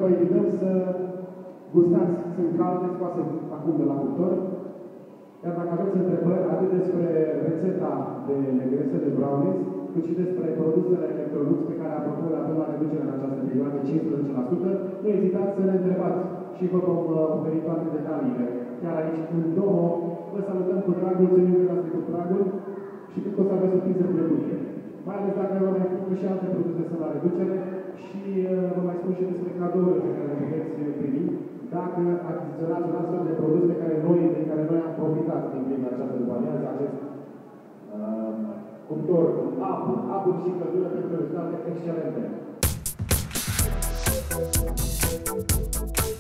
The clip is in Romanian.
vă invităm să gustați, sunt calde, scoase acum de la cuptor. Iar dacă aveți întrebări atât despre rețeta de negrese de brownies, cât și despre produsele Electrolux pe care apropo le avem la reducere în această perioadă, 15%, nu ezitați să ne întrebați și vă vom oferi toate detaliile. Chiar aici, în Domo, vă salutăm cu dragul, ținem că ați trecut pragul și cred că o să aveți o piză plăcută. Mai ales dacă vă mai spun că și alte produse sunt la reducere și vă mai spun și despre cadourile pe care le puteți primi dacă achiziționați un astfel de produs pe care noi am profitat din prima această după-amiază, acest cuptor cu apă și căldură pentru rezultate excelente.